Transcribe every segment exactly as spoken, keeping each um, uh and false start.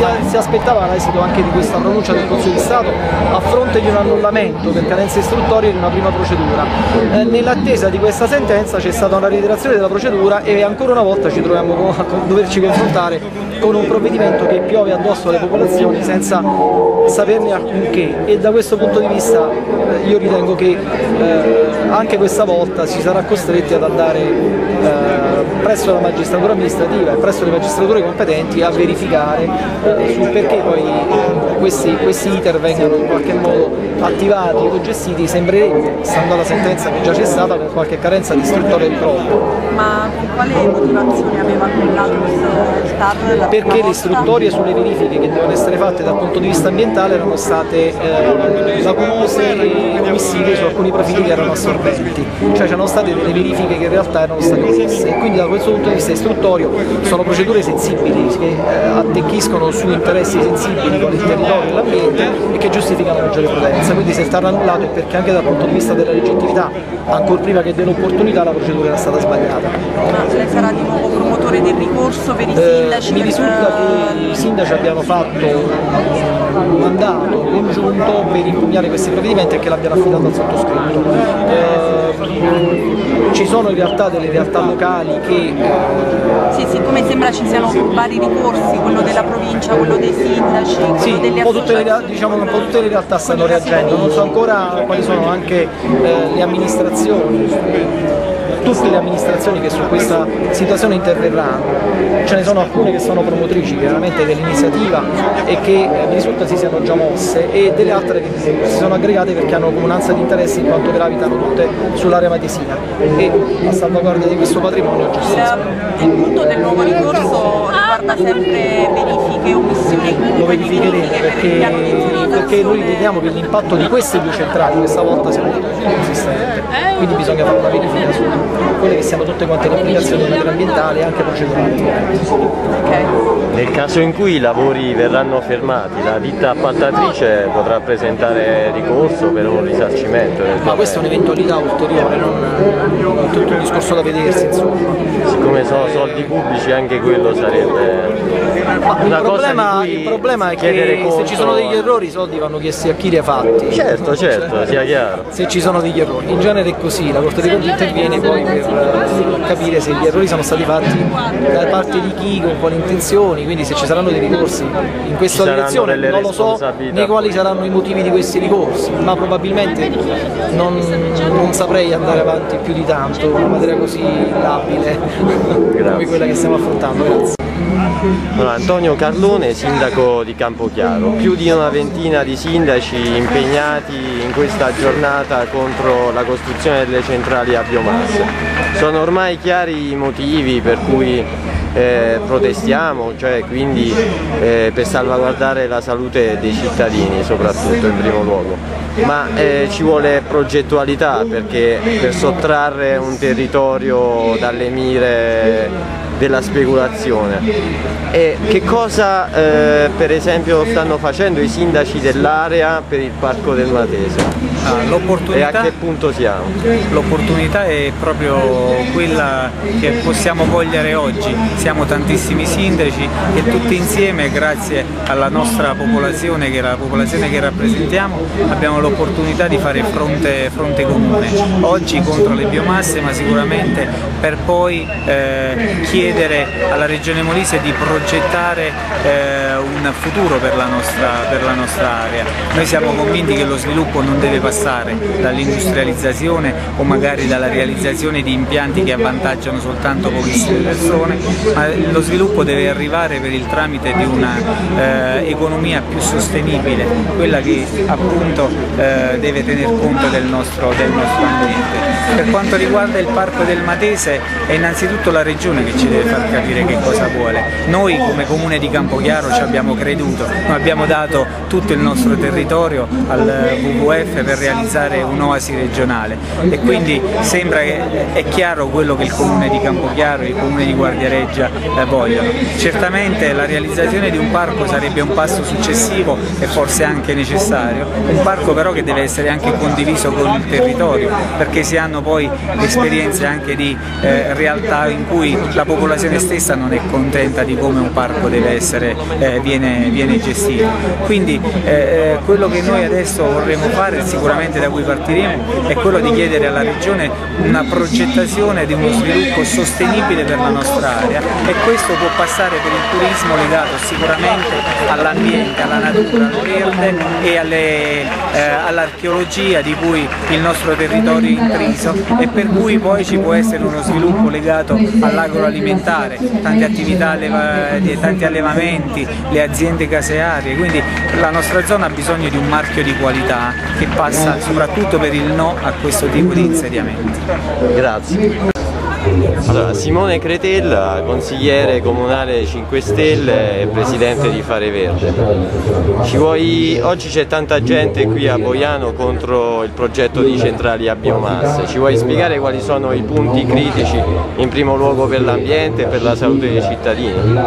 si, si aspettava l'esito anche di questa pronuncia del Consiglio di Stato a fronte di un annullamento per carenze istruttorie di una prima procedura. Eh, nell'attesa di questa sentenza c'è stata una reiterazione della procedura e ancora una volta ci troviamo a doverci confrontare con un provvedimento che piove addosso alle popolazioni senza saperne alcunché, e da questo punto di vista eh, io ritengo che eh, anche questa volta si sarà costretti ad andare eh, presso la magistratura amministrativa e presso le magistrature competenti a verificare eh, sul perché poi eh, questi, questi iter vengano in qualche modo attivati o gestiti, sembrerebbe, stando alla sentenza che già c'è stata, con qualche carenza di istruttoria di prova. Ma con quale motivazione aveva annullato il T A R? Perché le istruttorie sulle verifiche che devono essere fatte dal punto di vista ambientale erano state eh, lacunose e omissive su alcuni profili che erano assorbenti, cioè c'erano state delle verifiche che in realtà erano state omesse, e quindi da questo punto di vista istruttorio sono procedure sensibili che eh, attecchiscono su interessi sensibili con il territorio e l'ambiente e che giustificano maggiore prudenza. Quindi se è stato annullato è perché anche dal punto di vista della legittimità, ancora prima che dell'opportunità, la procedura era stata sbagliata. Ma lei sarà di nuovo promotore del ricorso per i Eh, sindaci? mi per... risulta che i sindaci abbiano fatto un mandato congiunto per impugnare questi provvedimenti e che l'abbiano affidato al sottoscritto. Eh, ci sono in realtà delle realtà locali che... Eh, sì, siccome sembra ci siano vari ricorsi, quello della provincia, quello dei sindaci, quello sì, delle un po' tutte le, associazioni. diciamo, un po' tutte le realtà stanno reagendo, non so ancora quali sono anche eh, le amministrazioni, tutte le amministrazioni che su questa situazione interverranno. Ce ne sono alcune che sono promotrici chiaramente dell'iniziativa e che eh, mi risulta si siano già mosse, e delle altre che si sono aggregate perché hanno comunanza di interessi in quanto gravitano tutte sull'area matesina e a salvaguardia di questo patrimonio giustizia. Il punto del nuovo ricorso riguarda sempre verifiche, omissioni, Lo verificheremo perché, perché noi riteniamo che l'impatto di queste due centrali questa volta sia molto consistente, quindi bisogna fare una verifica su quelle che siano tutte quante le applicazioni in materia ambientale e anche procedurali. Okay. Nel caso in cui i lavori verranno fermati, la ditta appaltatrice potrà presentare ricorso per un risarcimento del Ma questa è un'eventualità ulteriore, non, non tutto un discorso da vedersi, insomma. Siccome sono soldi pubblici anche quello sarebbe Ma una il, cosa problema, di cui il problema è chiedere che conto... se ci sono degli errori i soldi vanno chiesti a chi li ha fatti. Certo, certo, Cioè, sia chiaro. se ci sono degli errori, in genere è così, la Corte dei Conti interviene poi per uh, capire se gli errori sono stati fatti da parte di chi, con quali intenzioni, quindi se ci saranno dei ricorsi in questa direzione non lo so né quali saranno i motivi di questi ricorsi, ma probabilmente non, non saprei andare avanti più di tanto in una materia così labile come quella che stiamo affrontando. Grazie. Allora, Antonio Carlone, sindaco di Campochiaro, più di una ventina di sindaci impegnati in questa giornata contro la costruzione delle centrali a biomassa. Sono ormai chiari i motivi per cui eh, protestiamo, cioè quindi eh, per salvaguardare la salute dei cittadini soprattutto in primo luogo, ma eh, ci vuole progettualità perché per sottrarre un territorio dalle mire della speculazione. E che cosa eh, per esempio stanno facendo i sindaci dell'area per il Parco del Matese? Ah, e a che punto siamo? L'opportunità è proprio quella che possiamo cogliere oggi. Siamo tantissimi sindaci e tutti insieme, grazie alla nostra popolazione, che è la popolazione che rappresentiamo, abbiamo l'opportunità di fare fronte, fronte comune. Oggi contro le biomasse, ma sicuramente per poi eh, chiedere alla Regione Molise di progettare eh, un futuro per la, nostra, per la nostra area. Noi siamo convinti che lo sviluppo non deve passare dall'industrializzazione o magari dalla realizzazione di impianti che avvantaggiano soltanto pochissime persone, ma lo sviluppo deve arrivare per il tramite di una eh, economia più sostenibile, quella che appunto eh, deve tener conto del nostro, del nostro ambiente. Per quanto riguarda il Parco del Matese, è innanzitutto la Regione che ci deve far capire che cosa vuole. Noi come Comune di Campochiaro ci abbiamo creduto, noi abbiamo dato tutto il nostro territorio al W W F per realizzare un'oasi regionale e quindi sembra che è chiaro quello che il Comune di Campochiaro e il Comune di Guardiareggia eh, vogliono. Certamente la realizzazione di un parco sarebbe un passo successivo e forse anche necessario, un parco però però che deve essere anche condiviso con il territorio, perché si hanno poi esperienze anche di eh, realtà in cui la popolazione stessa non è contenta di come un parco deve essere, eh, viene, viene gestito. Quindi eh, quello che noi adesso vorremmo fare, sicuramente da cui partiremo, è quello di chiedere alla Regione una progettazione di uno sviluppo sostenibile per la nostra area, e questo può passare per il turismo legato sicuramente all'ambiente, alla natura, al verde e alle, eh, all'archeologia di cui il nostro territorio è intriso, e per cui poi ci può essere uno sviluppo legato all'agroalimentare, tante attività, tanti allevamenti, le aziende casearie. Quindi la nostra zona ha bisogno di un marchio di qualità che passa soprattutto per il no a questo tipo di insediamenti. Grazie. Allora, Simone Cretella, consigliere comunale cinque Stelle e presidente di Fare Verde. Ci vuoi... Oggi c'è tanta gente qui a Boiano contro il progetto di centrali a biomassa. Ci vuoi spiegare quali sono i punti critici, in primo luogo per l'ambiente e per la salute dei cittadini? Ma,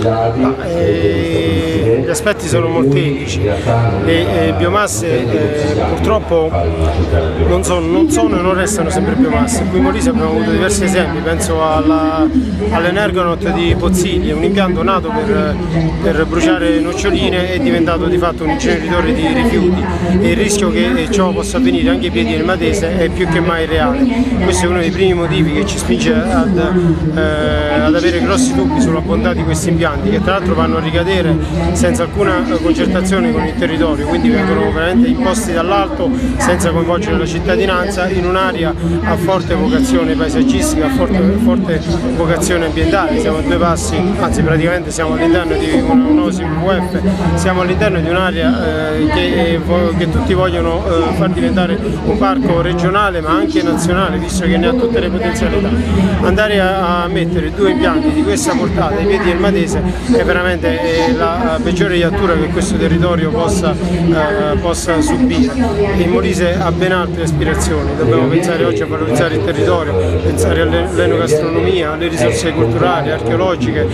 eh, gli aspetti sono molteplici. Le eh, biomasse eh, purtroppo non sono, non sono e non restano sempre biomasse. Qui in Molise abbiamo avuto diversi esempi. Penso all'Energonaut di Pozzilli, un impianto nato per, per bruciare noccioline, è diventato di fatto un inceneritore di rifiuti, e il rischio che ciò possa avvenire anche ai piedi del Matese è più che mai reale. Questo è uno dei primi motivi che ci spinge ad, eh, ad avere grossi dubbi sulla bontà di questi impianti, che tra l'altro vanno a ricadere senza alcuna concertazione con il territorio, quindi vengono veramente imposti dall'alto senza coinvolgere la cittadinanza, in un'area a forte vocazione paesaggistica, Forte, forte vocazione ambientale. Siamo a due passi, anzi praticamente siamo all'interno di un'osi W W F, siamo all'interno di un'area eh, che, che tutti vogliono eh, far diventare un parco regionale ma anche nazionale, visto che ne ha tutte le potenzialità. Andare a, a mettere due impianti di questa portata ai piedi del Matese è veramente eh, la peggiore iattura che questo territorio possa, eh, possa subire. Il Molise ha ben altre aspirazioni, dobbiamo pensare oggi a valorizzare il territorio, pensare alle l'enogastronomia, alle risorse culturali, archeologiche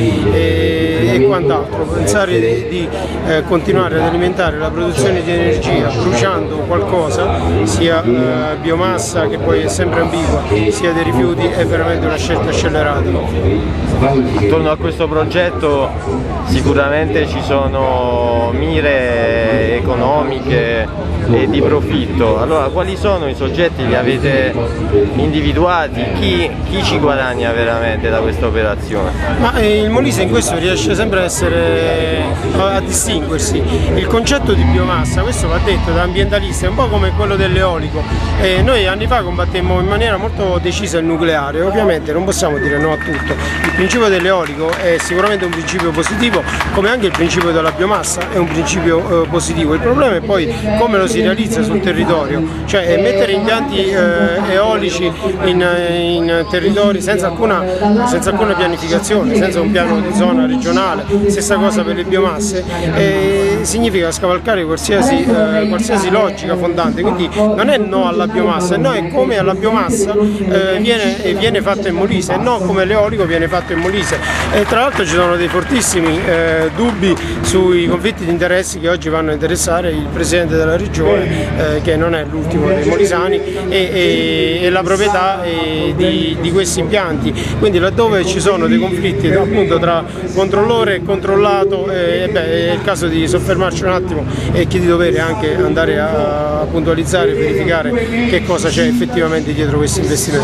e, e quant'altro. Pensare di, di eh, continuare ad alimentare la produzione di energia bruciando qualcosa, sia eh, biomassa, che poi è sempre ambigua, sia dei rifiuti, è veramente una scelta scellerata. Attorno a questo progetto sicuramente ci sono mire economiche e di profitto. Allora, quali sono i soggetti che avete individuati? Chi, chi ci guadagna veramente da questa operazione? Ma eh, il Molise in questo riesce sempre a, essere, a, a distinguersi. Il concetto di biomassa, questo va detto da ambientalisti, è un po' come quello dell'eolico. Eh, noi anni fa combattemmo in maniera molto decisa il nucleare, ovviamente non possiamo dire no a tutto. Il principio dell'eolico è sicuramente un principio positivo, come anche il principio della biomassa è un principio eh, positivo. Il problema è poi come lo si realizza sul territorio, cioè mettere impianti eh, eolici in, in territori senza alcuna, senza alcuna pianificazione, senza un piano di zona regionale, stessa cosa per le biomasse, eh, significa scavalcare qualsiasi, eh, qualsiasi logica fondante. Quindi non è no alla biomassa, no è come alla biomassa eh, viene, viene fatta in Molise, e no come l'eolico viene fatto in Molise. E tra l'altro ci sono dei fortissimi eh, dubbi sui conflitti di interessi che oggi vanno a interessare il Presidente della Regione, eh, che non è l'ultimo dei molisani, e, e, e la proprietà e di, di questi impianti. Quindi laddove ci sono dei conflitti appunto tra controllore e controllato, eh, beh, è il caso di soffermarci un attimo e chi di dovere anche andare a, a puntualizzare e verificare che cosa c'è effettivamente dietro questi investimenti.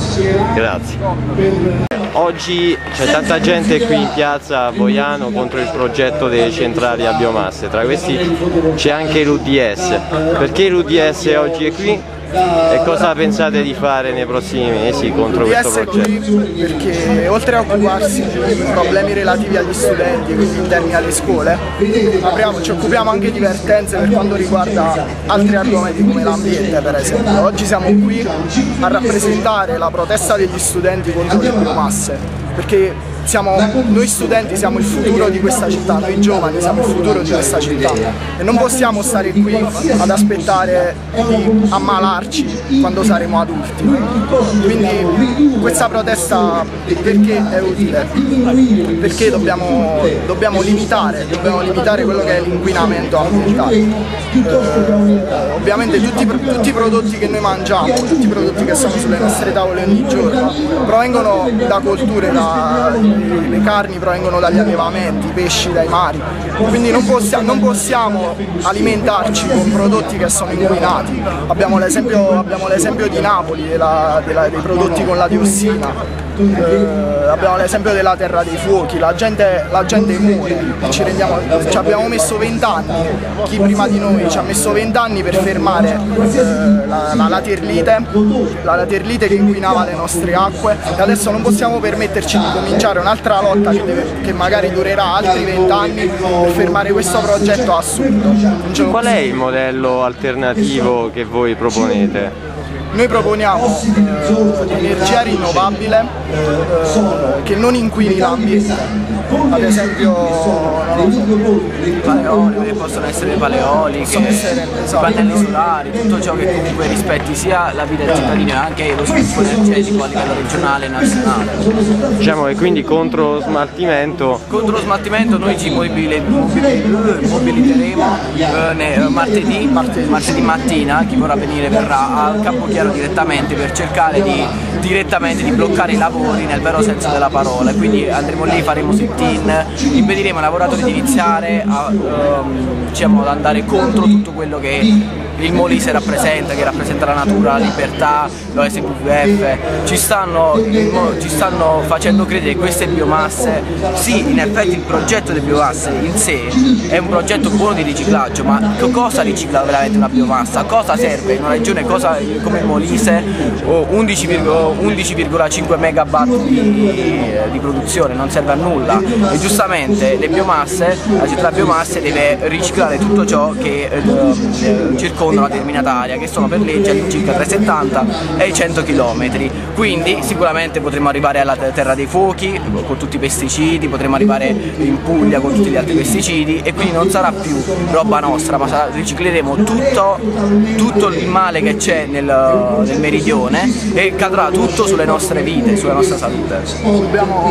Grazie. Oggi c'è tanta gente qui in piazza a Boiano contro il progetto delle centrali a biomasse, tra questi c'è anche l'U D S. Perché l'U D S oggi è qui? E cosa pensate di fare nei prossimi mesi contro questo progetto? Perché oltre a occuparsi di problemi relativi agli studenti, quindi interni alle scuole, apriamo, ci occupiamo anche di vertenze per quanto riguarda altri argomenti come l'ambiente, per esempio. Oggi siamo qui a rappresentare la protesta degli studenti contro le biomasse, perché siamo, noi studenti siamo il futuro di questa città, noi giovani siamo il futuro di questa città e non possiamo stare qui ad aspettare di ammalarci quando saremo adulti. Quindi questa protesta perché è utile? Perché dobbiamo, dobbiamo limitare, dobbiamo limitare quello che è l'inquinamento ambientale. Eh, ovviamente tutti, tutti i prodotti che noi mangiamo, tutti i prodotti che sono sulle nostre tavole ogni giorno provengono da colture, da, le carni provengono dagli allevamenti, i pesci dai mari, quindi non possiamo, non possiamo alimentarci con prodotti che sono inquinati. Abbiamo l'esempio di Napoli, della, della, dei prodotti con la diossina. Eh, abbiamo l'esempio della Terra dei Fuochi, la gente, la gente muore, ci, rendiamo, ci abbiamo messo vent'anni, chi prima di noi ci ha messo vent'anni per fermare eh, la, la, la terlite, la, la terlite che inquinava le nostre acque e adesso non possiamo permetterci di cominciare un'altra lotta che, deve, che magari durerà altri vent'anni per fermare questo progetto assurdo. Qual è il modello alternativo che voi proponete? Noi proponiamo eh, energia rinnovabile eh, che non inquini l'ambiente, ad esempio paleoli, che possono essere paleoli, essere, esatto. pannelli solari, tutto ciò che comunque rispetti sia la vita del cittadino e anche lo sviluppo energetico a livello regionale e nazionale. Diciamo che quindi contro smaltimento. Contro lo smaltimento noi ci mobili, mobili, mobiliteremo eh, martedì, martedì, martedì mattina, chi vorrà venire verrà al Campochiaro direttamente per cercare di direttamente di bloccare i lavori nel vero senso della parola, quindi andremo lì, faremo sit-in, impediremo ai lavoratori di iniziare a, um, diciamo, ad andare contro tutto quello che il Molise rappresenta, che rappresenta la natura, la libertà, l'O S W F. Ci stanno, ci stanno facendo credere che queste biomasse, sì, in effetti il progetto delle biomasse in sé è un progetto buono di riciclaggio, ma cosa ricicla veramente una biomassa? Cosa serve in una regione cosa, come il Molise, undici virgola cinque megawatt di, di produzione, non serve a nulla e giustamente le biomasse, la città biomasse deve riciclare tutto ciò che eh, circonda una determinata area, che sono per legge all'incirca trecentosettanta e cento chilometri, quindi sicuramente potremo arrivare alla Terra dei Fuochi con tutti i pesticidi, potremo arrivare in Puglia con tutti gli altri pesticidi e quindi non sarà più roba nostra, ma sarà, ricicleremo tutto, tutto il male che c'è nel, nel meridione e cadrà tutto sulle nostre vite, sulla nostra salute. Dobbiamo...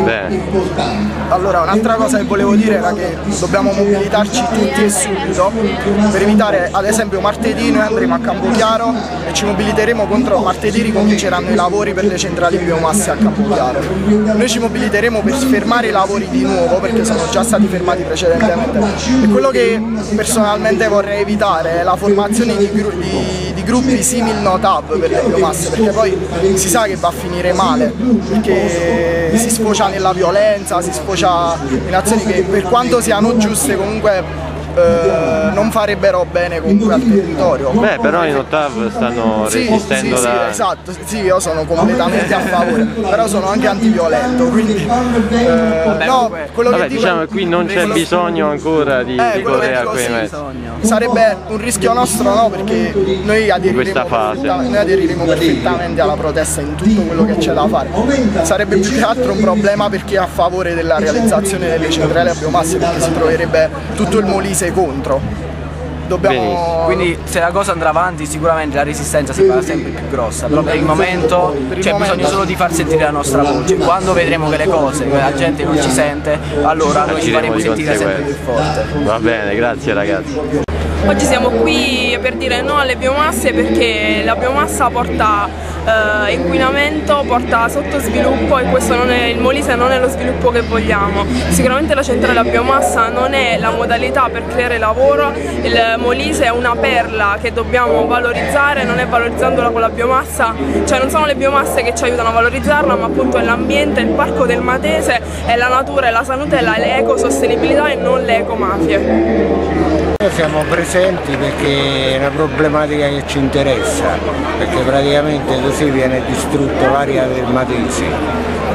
Allora, un'altra cosa che volevo dire era che dobbiamo mobilitarci tutti e subito per evitare, ad esempio martedì noi andremo a Campochiaro e ci mobiliteremo contro, martedì ricominceranno i lavori per le centrali biomasse a Campochiaro. Noi ci mobiliteremo per fermare i lavori di nuovo perché sono già stati fermati precedentemente e quello che personalmente vorrei evitare è la formazione di, gru di, di gruppi simil Notab per le biomasse, perché poi si sa che va a finire male, perché si sfocia nella violenza, si sfocia in azioni che per quanto siano giuste comunque Eh, non farebbero bene comunque al territorio. Beh, però in Ottav stanno sì, resistendo sì, da... Sì, esatto, sì, io sono completamente a favore, però sono anche antiviolento, quindi... Eh, Vabbè, no, quello Vabbè, che dico diciamo è... che qui non c'è bisogno ancora di eh, ricorrere a quei sì, mezzi. sarebbe un rischio nostro, no, perché noi aderiremo, fase. noi aderiremo perfettamente alla protesta in tutto quello che c'è da fare. Sarebbe più che altro un problema per chi è a favore della realizzazione delle centrali a biomasse, perché si troverebbe tutto il Molise contro. Dobbiamo... Quindi se la cosa andrà avanti sicuramente la resistenza si farà sempre più grossa, però per il momento c'è bisogno solo di far sentire la nostra voce. Quando vedremo che le cose, che la gente non ci sente, allora noi ci faremo sentire sempre più forte. Va bene, grazie ragazzi. Oggi siamo qui per dire no alle biomasse perché la biomassa porta eh, inquinamento, porta sottosviluppo e questo non è, il Molise non è lo sviluppo che vogliamo. Sicuramente la centrale a biomassa non è la modalità per creare lavoro, il Molise è una perla che dobbiamo valorizzare, non è valorizzandola con la biomassa, cioè non sono le biomasse che ci aiutano a valorizzarla, ma appunto è l'ambiente, il parco del Matese, è la natura, è la salute, è l'ecosostenibilità e non le ecomafie. Noi siamo presenti perché è una problematica che ci interessa, perché praticamente così viene distrutto l'area del Matese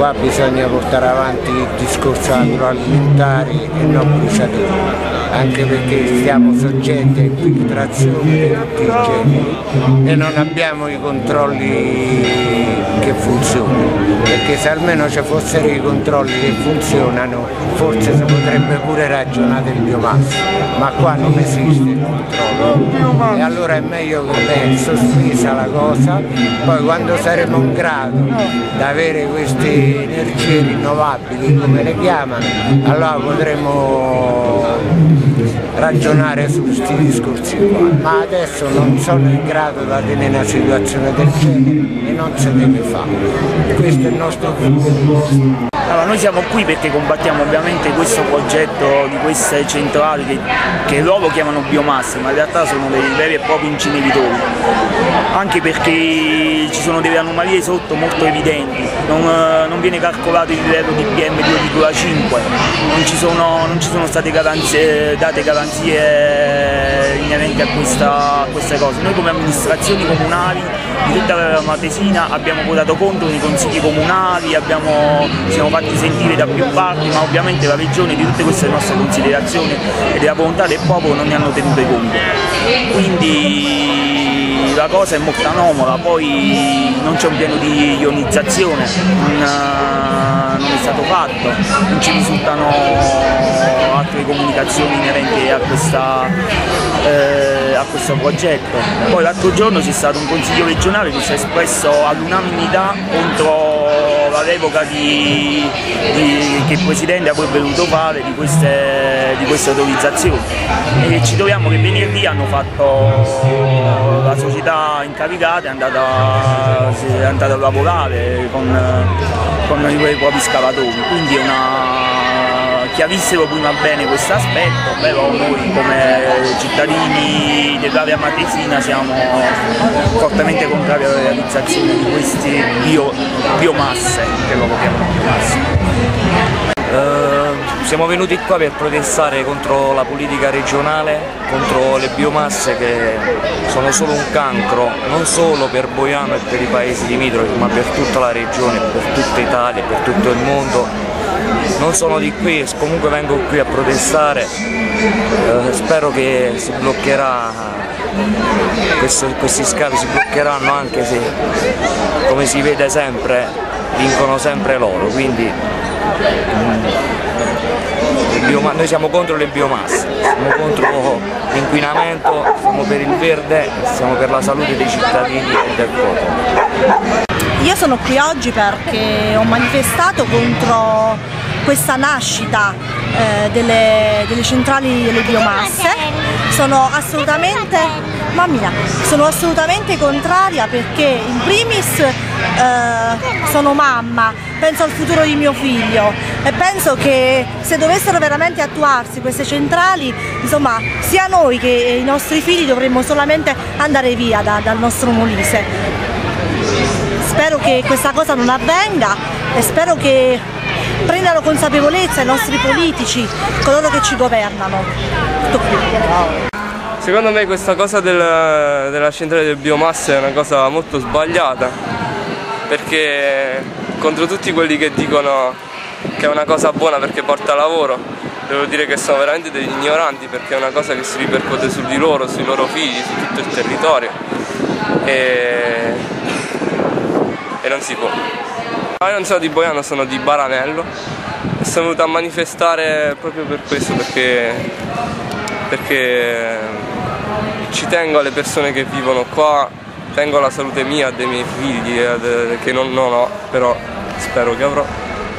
qua bisogna portare avanti il discorso agroalimentare e non bruciatori, anche perché siamo soggetti a infiltrazioni di tutti i generi e non abbiamo i controlli che funzionano, perché se almeno ci fossero i controlli che funzionano forse si potrebbe pure ragionare del biomassa, ma qua non esiste il controllo e allora è meglio che venga sospesa la cosa, poi quando saremo in grado di avere queste energie rinnovabili come le chiamano, allora potremo ragionare su questi discorsi qua, ma adesso non sono in grado di tenere una situazione del genere e non si deve fare, questo è il nostro punto. Allora, noi siamo qui perché combattiamo ovviamente questo progetto di queste centrali che, che loro chiamano biomasse, ma in realtà sono dei veri e propri inceneritori, anche perché ci sono delle anomalie sotto molto evidenti, non, non viene calcolato il livello di P M due virgola cinque, non ci sono, non ci sono state garanzie, date garanzie inerenti a, questa, a queste cose. Noi come amministrazioni comunali di tutta la Matesina abbiamo votato contro nei consigli comunali, abbiamo, siamo fatti sentire da più parti, ma ovviamente la Regione di tutte queste nostre considerazioni e della volontà del popolo non ne hanno tenute conto. Quindi la cosa è molto anomala, poi non c'è un piano di ionizzazione, non, non è stato fatto, non ci risultano altre comunicazioni inerenti a, questa, eh, a questo progetto. Poi l'altro giorno c'è stato un consiglio regionale che si è espresso all'unanimità contro la revoca di, di, che il Presidente avrebbe voluto fare di queste, di queste autorizzazioni, e ci troviamo che venerdì hanno fatto, la società incaricata è andata, è andata a lavorare con, con i propri scavatori, quindi è una, chiarissero prima bene questo aspetto, però noi come cittadini dell'area matesina siamo fortemente contrari alla realizzazione di queste bio, biomasse, che loro chiamano biomasse. Uh, siamo venuti qua per protestare contro la politica regionale, contro le biomasse che sono solo un cancro, non solo per Boiano e per i paesi limitrofi, ma per tutta la regione, per tutta Italia, per tutto il mondo. Non sono di qui, comunque vengo qui a protestare, uh, spero che si bloccherà, questo, questi scavi si bloccheranno, anche se, come si vede sempre, vincono sempre loro, quindi noi siamo contro le biomasse, siamo contro l'inquinamento, siamo per il verde, siamo per la salute dei cittadini e del popolo. Io sono qui oggi perché ho manifestato contro questa nascita eh, delle, delle centrali delle biomasse. Sono assolutamente, mamma mia, sono assolutamente contraria perché in primis eh, sono mamma, penso al futuro di mio figlio e penso che se dovessero veramente attuarsi queste centrali, insomma, sia noi che i nostri figli dovremmo solamente andare via da, dal nostro Molise. Spero che questa cosa non avvenga e spero che prendano consapevolezza i nostri politici, coloro che ci governano. Tutto qui. Secondo me questa cosa del, della centrale del biomasse è una cosa molto sbagliata, perché contro tutti quelli che dicono che è una cosa buona perché porta lavoro, devo dire che sono veramente degli ignoranti, perché è una cosa che si ripercuote su di loro, sui loro figli, su tutto il territorio e, e non si può. Io non sono di Boiano, sono di Baranello e sono venuto a manifestare proprio per questo, perché, perché ci tengo alle persone che vivono qua, tengo alla salute mia, dei miei figli, che non, non ho, però spero che avrò.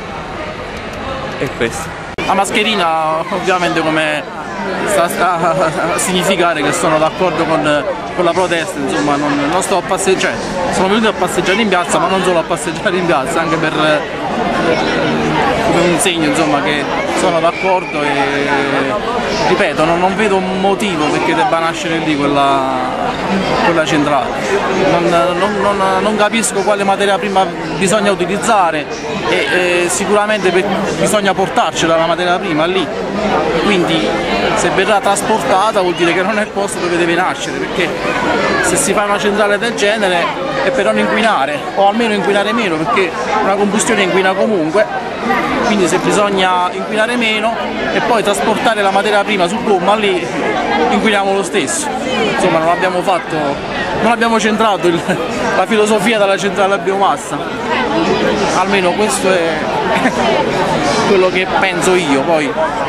E questo. La mascherina ovviamente come sta, sta a significare che sono d'accordo con, con la protesta, insomma non, non sto a passeggiare, sono venuto a passeggiare in piazza, ma non solo a passeggiare in piazza, anche per come un segno, insomma, che sono d'accordo e ripeto, non, non vedo un motivo perché debba nascere lì quella, quella centrale. Non, non, non, non capisco quale materia prima bisogna utilizzare e, e sicuramente bisogna portarcela la materia prima lì, quindi se verrà trasportata vuol dire che non è il posto dove deve nascere, perché se si fa una centrale del genere è per non inquinare, o almeno inquinare meno, perché una combustione inquina comunque, quindi se bisogna inquinare meno e poi trasportare la materia prima su gomma lì inquiniamo lo stesso. Insomma non abbiamo fatto, non abbiamo centrato il, la filosofia della centrale a biomassa, almeno questo è quello che penso io. Poi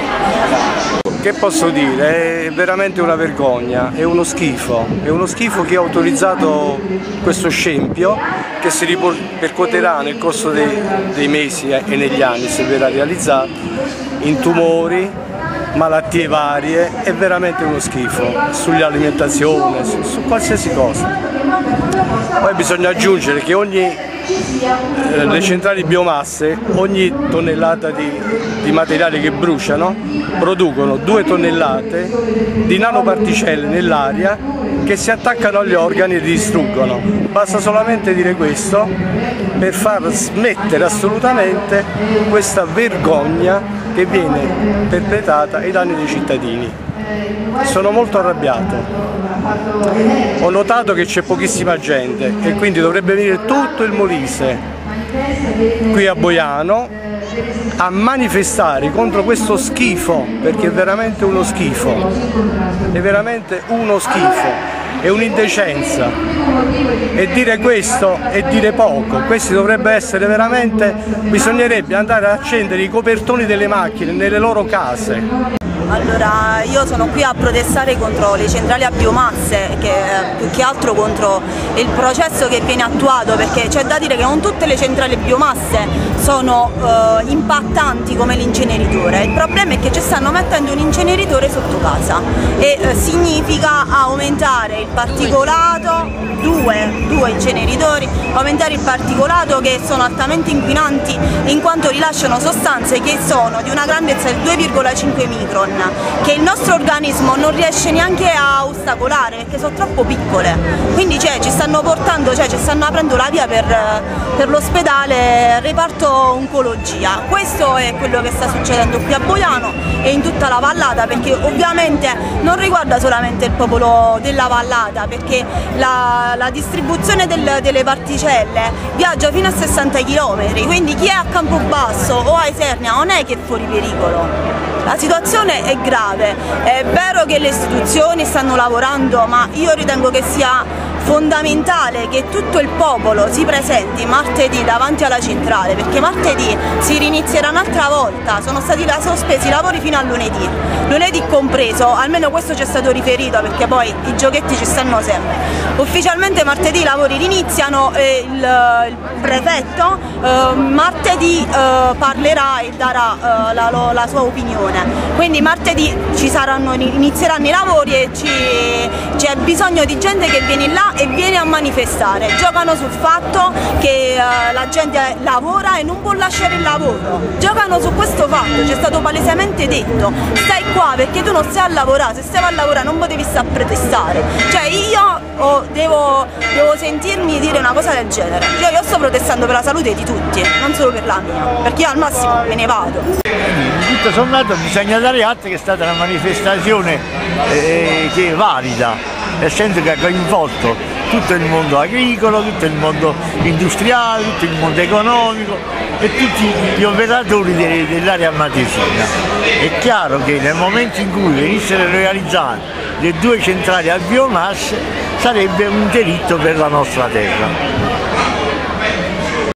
che posso dire? È veramente una vergogna, è uno schifo, è uno schifo che ha autorizzato questo scempio che si ripercuoterà nel corso dei, dei mesi e negli anni, se verrà realizzato, in tumori, malattie varie. È veramente uno schifo sull'alimentazione, su, su qualsiasi cosa. Poi bisogna aggiungere che ogni, eh, le centrali biomasse, ogni tonnellata di, di materiale che bruciano, producono due tonnellate di nanoparticelle nell'aria che si attaccano agli organi e li distruggono. Basta solamente dire questo per far smettere assolutamente questa vergogna che viene perpetrata ai danni dei cittadini. Sono molto arrabbiato. Ho notato che c'è pochissima gente e quindi dovrebbe venire tutto il Molise qui a Boiano a manifestare contro questo schifo, perché è veramente uno schifo, è veramente uno schifo, è un'indecenza. E dire questo è dire poco. Questi dovrebbe essere veramente, bisognerebbe andare a accendere i copertoni delle macchine nelle loro case. Allora, io sono qui a protestare contro le centrali a biomasse, che più che altro contro il processo che viene attuato, perché c'è da dire che non tutte le centrali a biomasse sono eh, impattanti come l'inceneritore. Il problema è che ci stanno mettendo un inceneritore sotto casa e eh, significa aumentare il particolato, due, due inceneritori, aumentare il particolato, che sono altamente inquinanti in quanto rilasciano sostanze che sono di una grandezza di due virgola cinque micron, che il nostro organismo non riesce neanche a ostacolare perché sono troppo piccole. Quindi cioè, ci stanno portando, cioè ci stanno aprendo la via per, per l'ospedale reparto oncologia. Questo è quello che sta succedendo qui a Boiano e in tutta la vallata, perché ovviamente non riguarda solamente il popolo della vallata, perché la, la distribuzione del, delle particelle viaggia fino a sessanta chilometri, quindi chi è a Campobasso o a Isernia non è che è fuori pericolo. La situazione è grave, è vero che le istituzioni stanno lavorando, ma io ritengo che sia fondamentale che tutto il popolo si presenti martedì davanti alla centrale, perché martedì si rinizierà un'altra volta, sono stati sospesi i lavori fino a lunedì, lunedì compreso, almeno questo ci è stato riferito, perché poi i giochetti ci stanno sempre. Ufficialmente martedì i lavori riniziano e il, il prefetto eh, martedì eh, parlerà e darà eh, la, la sua opinione. Quindi martedì ci saranno, inizieranno i lavori e c'è bisogno di gente che viene là e viene a manifestare. Giocano sul fatto che uh, la gente lavora e non può lasciare il lavoro. Giocano su questo fatto, ci è stato palesemente detto: stai qua perché tu non stai a lavorare, se stai a lavorare non potevi stare a protestare. Cioè io oh, devo, devo sentirmi dire una cosa del genere. Io, io sto protestando per la salute di tutti, non solo per la mia, perché io al massimo me ne vado. Tutto sommato bisogna dare atto che è stata una manifestazione eh, che è valida, nel senso che ha coinvolto tutto il mondo agricolo, tutto il mondo industriale, tutto il mondo economico e tutti gli operatori dell'area matesina. È chiaro che nel momento in cui venissero realizzate le due centrali a biomasse sarebbe un delitto per la nostra terra.